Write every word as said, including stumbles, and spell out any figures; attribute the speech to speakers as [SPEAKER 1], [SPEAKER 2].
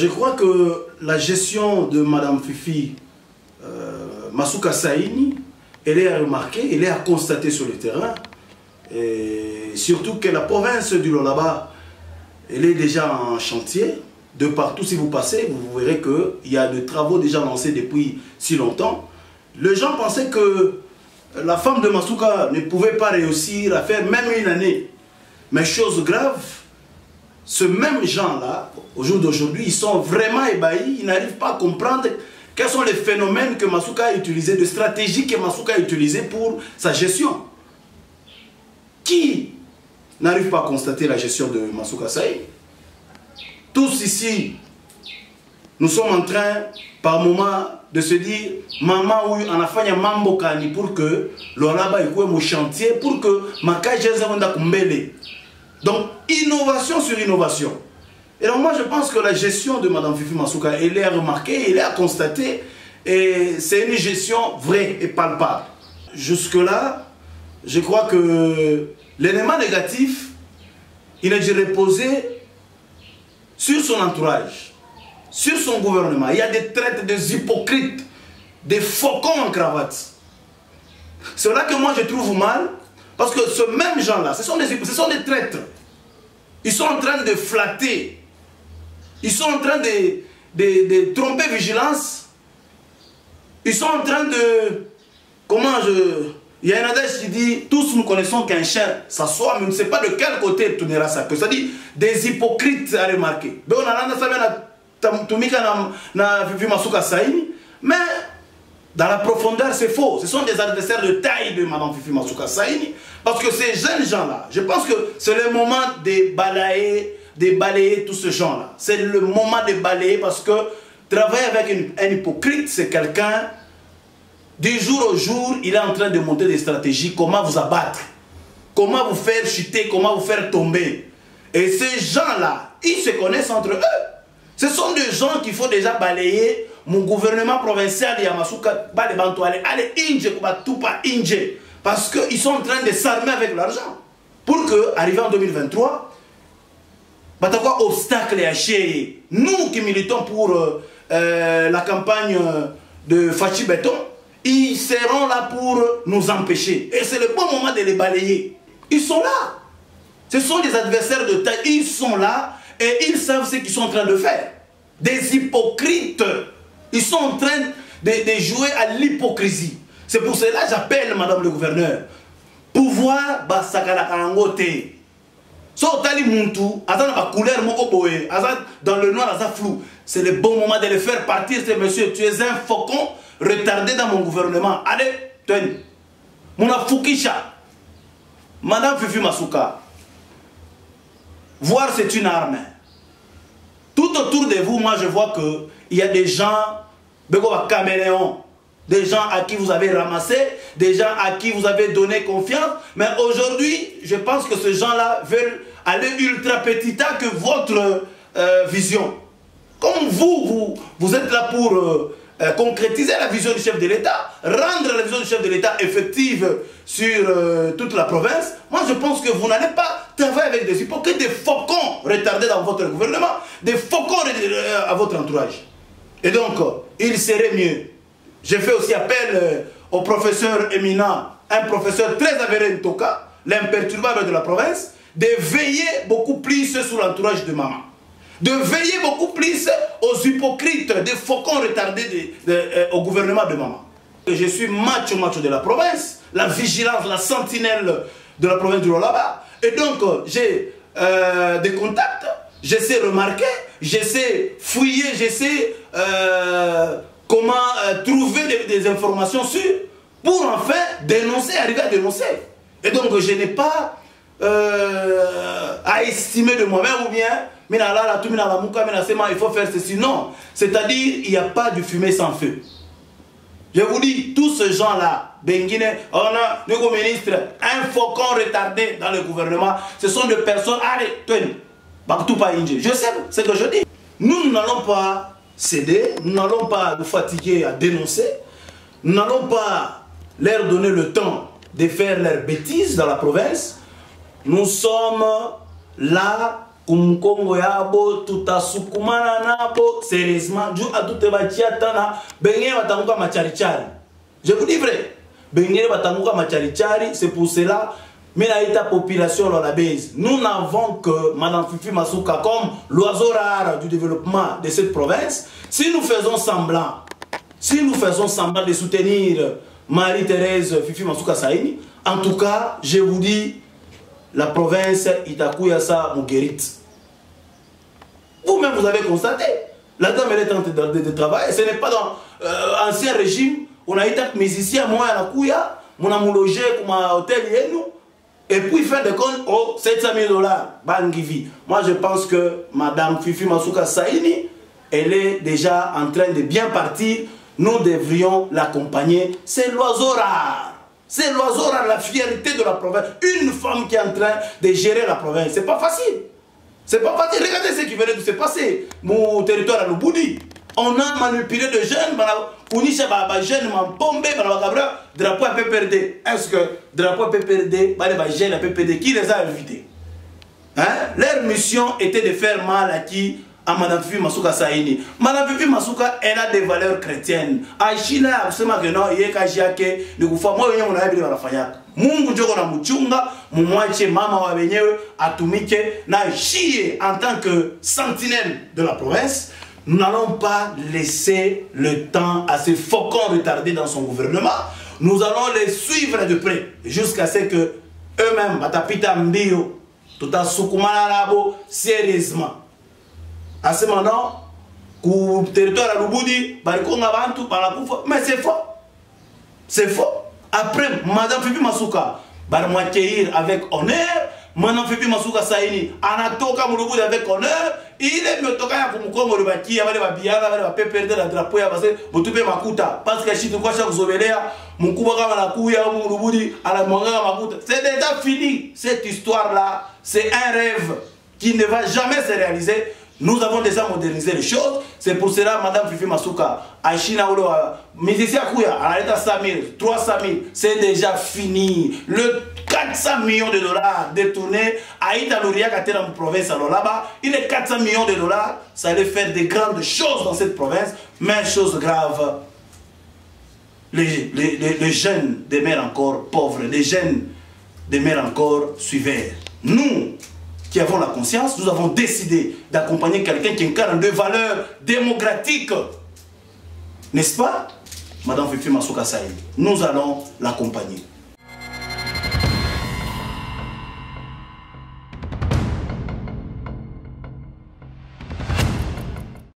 [SPEAKER 1] Je crois que la gestion de Madame Fifi euh, Masuka Saini, elle est à remarquer, elle est à constater sur le terrain. Et surtout que la province du Lualaba, elle est déjà en chantier. De partout, si vous passez, vous verrez qu'il y a des travaux déjà lancés depuis si longtemps. Les gens pensaient que la femme de Masuka ne pouvait pas réussir à faire même une année. Mais chose grave, ce même gens-là, au jour d'aujourd'hui, ils sont vraiment ébahis, ils n'arrivent pas à comprendre quels sont les phénomènes que Masuka a utilisés, de stratégies que Masuka a utilisées pour sa gestion. Qui n'arrive pas à constater la gestion de Masuka Saini? Tous ici, nous sommes en train, par moment, de se dire, maman, oui, on a fait un mambo kani pour que Lualaba ait mon chantier, pour que Makaje Zonda Kumbele. Donc, innovation sur innovation. Et donc, moi, je pense que la gestion de Madame Fifi Masuka, elle est à remarquer, elle est à constater, et c'est une gestion vraie et palpable. Jusque-là, je crois que l'élément négatif, il est de reposer sur son entourage, sur son gouvernement. Il y a des traites, des hypocrites, des faucons en cravate. C'est là que moi je trouve mal, parce que ce même gens-là, ce sont des, ce sont des traîtres. Ils sont en train de flatter, ils sont en train de, de, de tromper vigilance, ils sont en train de... Comment je... Il y a un adage qui dit, tous nous connaissons qu'un chien s'assoit, mais on ne sait pas de quel côté il tournera ça. C'est-à-dire des hypocrites à remarquer. Donc on a mais dans la profondeur c'est faux. Ce sont des adversaires de taille de Madame Fifi Masuka Saini. Parce que ces jeunes gens-là, je pense que c'est le moment de balayer, de balayer tous ces gens-là. C'est le moment de balayer parce que travailler avec une, un hypocrite, c'est quelqu'un... Du jour au jour, il est en train de monter des stratégies, comment vous abattre, comment vous faire chuter, comment vous faire tomber. Et ces gens-là, ils se connaissent entre eux. Ce sont des gens qu'il faut déjà balayer. Mon gouvernement provincial de Yamasuka, allez, Inge, tout pas Inge. Parce qu'ils sont en train de s'armer avec l'argent. Pour que, arrivé en deux mille vingt-trois, quoi obstacle et haché. Nous qui militons pour euh, euh, la campagne de Fachi Béton, ils seront là pour nous empêcher. Et c'est le bon moment de les balayer. Ils sont là. Ce sont des adversaires de taille. Ils sont là et ils savent ce qu'ils sont en train de faire. Des hypocrites. Ils sont en train de, de jouer à l'hypocrisie. C'est pour cela que j'appelle Madame le gouverneur. Pouvoir, bah, sakala karangote. So, tali muntu, azan ba couleur moko boé, azan dans le noir, azan flou. C'est le bon moment de les faire partir, ces messieurs. Tu es un faucon retardé dans mon gouvernement. Allez, tenez. Mouna Fukisha. Madame Fifi Masuka. Voir, c'est une arme. Tout autour de vous, moi, je vois qu'il y a des gens, des caméléons, des gens à qui vous avez ramassé, des gens à qui vous avez donné confiance. Mais aujourd'hui, je pense que ces gens-là veulent aller ultra petita que votre euh, vision. Comme vous, vous, vous êtes là pour euh, euh, concrétiser la vision du chef de l'État, rendre la vision du chef de l'État effective sur euh, toute la province, moi je pense que vous n'allez pas travailler avec des hypocrites, des faucons retardés dans votre gouvernement, des faucons à votre entourage. Et donc, il serait mieux. J'ai fait aussi appel euh, au professeur éminent, un professeur très avéré de Toka, l'imperturbable de la province, de veiller beaucoup plus sur l'entourage de maman. De veiller beaucoup plus aux hypocrites, des faucons retardés de, de, euh, au gouvernement de maman. Je suis macho macho de la province, la vigilance, la sentinelle de la province du Lualaba. Et donc, euh, j'ai euh, des contacts, j'essaie de remarquer, j'essaie de fouiller, j'essaie euh, comment euh, trouver des, des informations sur, pour enfin dénoncer, arriver à dénoncer. Et donc, je n'ai pas euh, à estimer de moi-même ou bien il faut faire ceci. Non, c'est-à-dire il n'y a pas de fumée sans feu. Je vous dis, tous ces gens-là, Benguine, on a le ministre, un faucon retardé dans le gouvernement, ce sont des personnes, allez, tenez, je sais ce que je dis. Nous n'allons pas céder, nous n'allons pas nous fatiguer à dénoncer, nous n'allons pas leur donner le temps de faire leurs bêtises dans la province. Nous sommes là Kumkongo yabo tutasukumana nabo sérieusement ju atute bachiatana benye batanguka macharichari. Je vous dis vrai, benye batanguka macharichari, c'est pour cela mais la population dans la base. Nous n'avons que Madame Fifi Masuka comme l'oiseau rare du développement de cette province. Si nous faisons semblant, si nous faisons semblant de soutenir Marie-Thérèse Fifi Masuka Saini, en tout cas, je vous dis, la province Itakuyasa Muguerite. Vous-même, vous avez constaté, la dame elle est en train de, de, de travailler. Ce n'est pas dans l'ancien euh, régime, on a été musicien, moi à la Kouya, on a logé comme un hôtel nous, et puis faire des comptes, oh, sept cent mille dollars, Bangivi. Moi, je pense que Madame Fifi Masuka Saini, elle est déjà en train de bien partir. Nous devrions l'accompagner. C'est l'oiseau rare. C'est l'oiseau rare, la fierté de la province. Une femme qui est en train de gérer la province. C'est pas facile. C'est pas facile. Regardez ce qui venait de se passer. Mon territoire à Lubudi. On a manipulé de jeunes. On a jeunes, drapeau à P P R D. Est-ce que drapeau à P P R D, les jeunes à P P R D, qui les a invités? Hein? Leur mission était de faire mal à qui? À Madame Fifi Masuka Saini. Madame Fifi Masuka, elle a des valeurs chrétiennes. À China, absolument que non, il y a kajiake, ne vous faut moi, il y a mon avis de la fayak. Mungu joko na muchunga, mumwache mama wa benyewe, atumike, na chier en tant que sentinelle de la province. Nous n'allons pas laisser le temps à ces faucons retardés dans son gouvernement. Nous allons les suivre de près jusqu'à ce que eux-mêmes, batapita mbio, tout à soukoumana labo, sérieusement. À ce moment, le territoire à Lubudi, mais c'est faux. C'est faux. Après, Madame Fifi Masuka, va m'accueillir avec honneur. Madame Fifi Masuka Saini, Anatoka Lubudi avec honneur. Il est me toka pour me comme le baki, avec les biens, avec les pépères de la drapeau, avec les toupé makuta. Parce que si tu vois chaque zobelea, mon kouba la couilla, mon Lubudi, à la manga makuta. C'est déjà fini. Cette histoire-là, c'est un rêve qui ne va jamais se réaliser. Nous avons déjà modernisé les choses. C'est pour cela, Madame Fifi Masuka, à China, musicien Kouya, à l'état cent mille, trois cent mille, c'est déjà fini. Le quatre cents millions de dollars détournés à Italouria, qui est dans la province, alors là-bas, il est quatre cents millions de dollars. Ça allait faire de grandes choses dans cette province. Mais chose grave, les, les, les, les jeunes demeurent encore pauvres, les jeunes demeurent encore suiveurs. Nous, qui avons la conscience, nous avons décidé d'accompagner quelqu'un qui incarne des valeurs démocratiques. N'est-ce pas, Madame Fifi Masuka Saini? Nous allons l'accompagner.